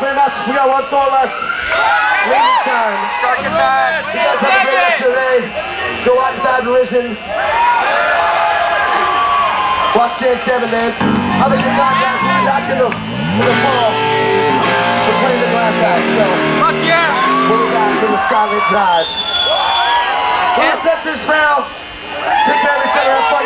very much. We got one song left. Leaving time. Strike time. You guys have a great rest of the day. Go watch Bad Religion. Watch Dance Gavin dance. Have a good time, guys. We'll be back in the fall. We're playing the Glass House, so. Fuck yeah! We'll be back for the Scotland Drive. Well, that's it, now. Take care of each other. Have fun.